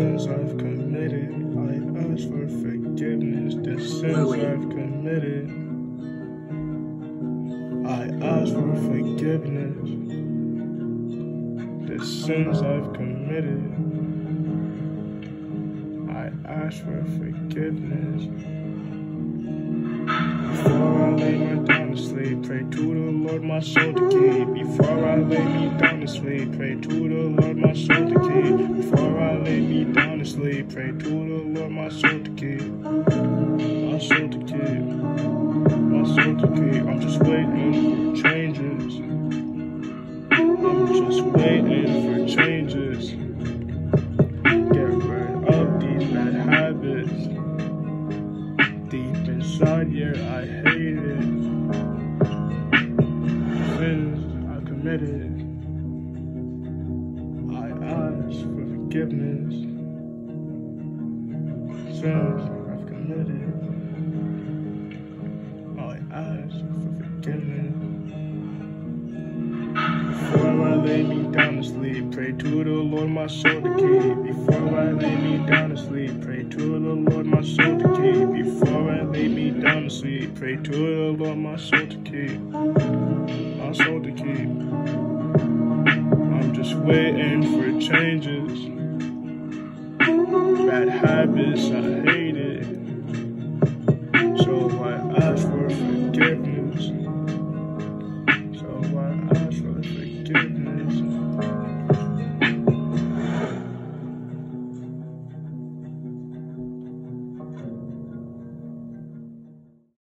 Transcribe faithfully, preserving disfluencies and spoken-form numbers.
sins I've committed, I ask for forgiveness. The sins I've committed, I ask for forgiveness. The sins I've committed, I ask for forgiveness. Before I lay me down to sleep, pray to the Lord my soul to keep. Before I lay me down to sleep, pray to the Lord my soul to keep. Before I lay me down to sleep, pray to the Lord my soul to keep. My soul to keep. My soul to keep. I'm just waiting for changes. I'm just waiting for changes. Get rid of these bad habits. Deep inside, yeah, I hate it. Sins I committed, I ask for forgiveness. Sins I've committed, I ask for forgiveness. Before I lay me down to sleep, pray to the Lord my soul to keep. Before I lay me down to sleep, pray to the Lord my soul to keep. Before I lay me down to sleep, pray to the Lord my soul to keep. My soul to keep. I'm just waiting for changes. Bad habits, I hate